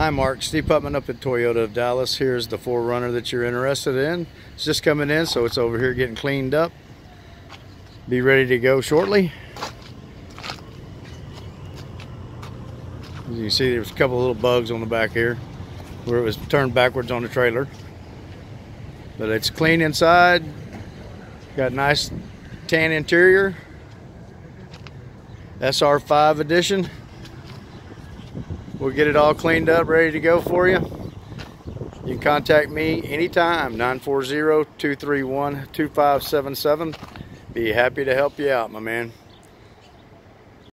Hi Mark, Steve Putman up at Toyota of Dallas. Here's the 4Runner that you're interested in. It's just coming in, so it's over here getting cleaned up. Be ready to go shortly. As you can see, there's a couple of little bugs on the back here where it was turned backwards on the trailer. But it's clean inside. Got a nice tan interior. SR5 edition. We'll get it all cleaned up, ready to go for you. You can contact me anytime, 940-231-2577. Be happy to help you out, my man.